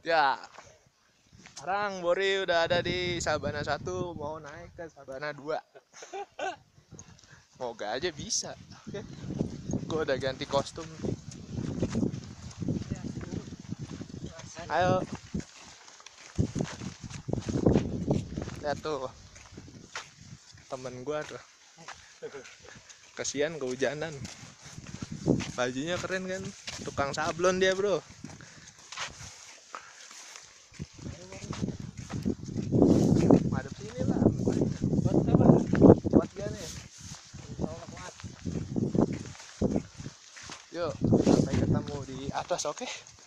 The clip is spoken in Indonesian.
Ya, sekarang Bori udah ada di Sabana 1, mau naik ke Sabana 2. Moga aja bisa. Oke. Gue udah ganti kostum. Ayo. Lihat tuh. Temen gue tuh. Kasihan kehujanan. Bajunya keren kan? Tukang sablon dia, Bro. Madep sini lah. Kuat gak nih? Yuk, sampai ketemu di atas, oke?